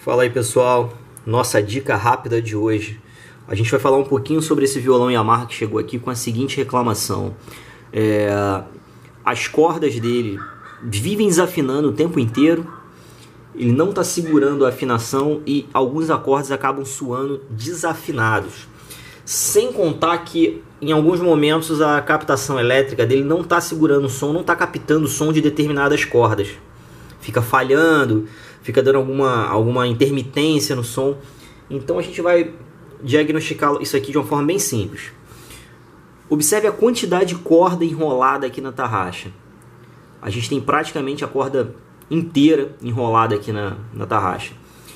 Fala aí, pessoal, nossa dica rápida de hoje. A gente vai falar um pouquinho sobre esse violão Yamaha que chegou aqui com a seguinte reclamação. As cordas dele vivem desafinando o tempo inteiro, ele não está segurando a afinação e alguns acordes acabam soando desafinados. Sem contar que em alguns momentos a captação elétrica dele não está segurando o som, não está captando o som de determinadas cordas. Fica falhando, fica dando alguma intermitência no som. Então a gente vai diagnosticar isso aqui de uma forma bem simples. Observe a quantidade de corda enrolada aqui na tarraxa. A gente tem praticamente a corda inteira enrolada aqui na tarraxa.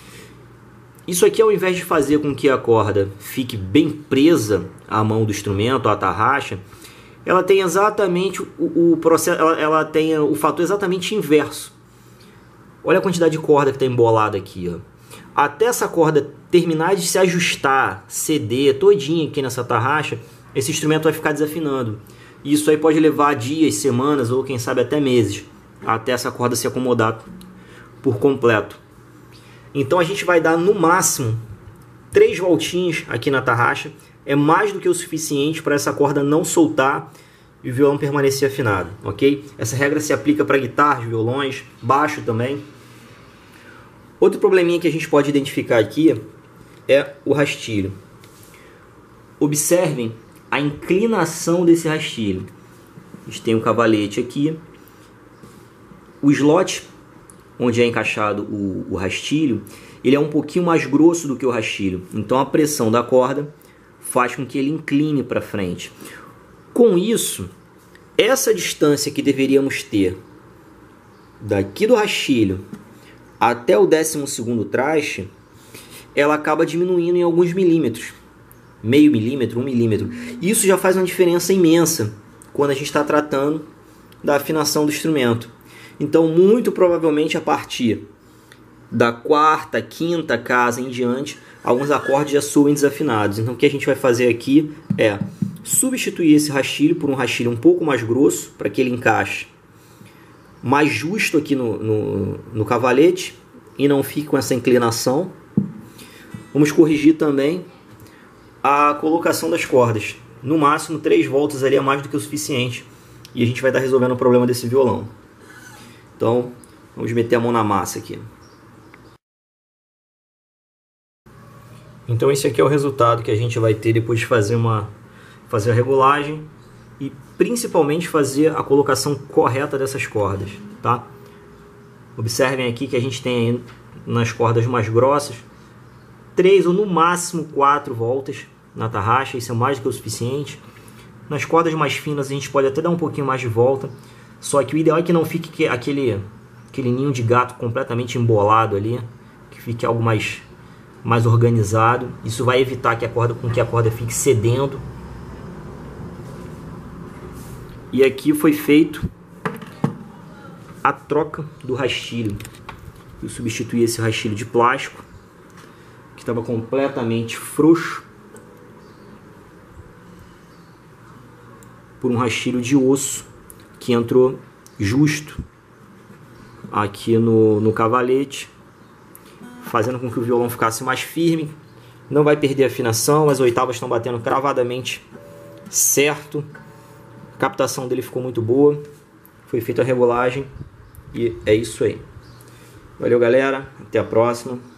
Isso aqui, ao invés de fazer com que a corda fique bem presa à mão do instrumento, à tarraxa, ela tem exatamente o processo, ela tem o fator exatamente inverso. Olha a quantidade de corda que está embolada aqui, ó. Até essa corda terminar de se ajustar, ceder todinha aqui nessa tarraxa, esse instrumento vai ficar desafinando. Isso aí pode levar dias, semanas ou quem sabe até meses, até essa corda se acomodar por completo. Então a gente vai dar no máximo 3 voltinhas aqui na tarraxa. É mais do que o suficiente para essa corda não soltar e o violão permanecer afinado, ok? Essa regra se aplica para guitarras, violões, baixo também. Outro probleminha que a gente pode identificar aqui é o rastilho. Observem a inclinação desse rastilho. A gente tem um cavalete aqui. O slot onde é encaixado o rastilho, ele é um pouquinho mais grosso do que o rastilho. Então a pressão da corda faz com que ele incline para frente. Com isso, essa distância que deveríamos ter daqui do rastilho até o 12º traste, ela acaba diminuindo em alguns milímetros. Meio milímetro, 1 milímetro. Isso já faz uma diferença imensa quando a gente está tratando da afinação do instrumento. Então, muito provavelmente, a partir da 4ª, 5ª casa em diante, alguns acordes já soam desafinados. Então, o que a gente vai fazer aqui é substituir esse rastilho por um rastilho um pouco mais grosso, para que ele encaixe mais justo aqui no cavalete e não fique com essa inclinação. Vamos corrigir também a colocação das cordas. No máximo 3 voltas ali é mais do que o suficiente e a gente vai estar resolvendo o problema desse violão. Então vamos meter a mão na massa aqui. Então esse aqui é o resultado que a gente vai ter depois de fazer a regulagem e principalmente fazer a colocação correta dessas cordas, tá? Observem aqui que a gente tem aí nas cordas mais grossas 3 ou no máximo 4 voltas na tarraxa, isso é mais do que o suficiente. Nas cordas mais finas a gente pode até dar um pouquinho mais de volta, só que o ideal é que não fique aquele ninho de gato completamente embolado ali, que fique algo mais organizado. Isso vai evitar que a corda fique cedendo. E aqui foi feito a troca do rastilho. Eu substituí esse rastilho de plástico que estava completamente frouxo por um rastilho de osso que entrou justo aqui no cavalete, fazendo com que o violão ficasse mais firme. Não vai perder a afinação, as oitavas estão batendo cravadamente certo. A captação dele ficou muito boa. Foi feita a regulagem e é isso aí. Valeu, galera. Até a próxima.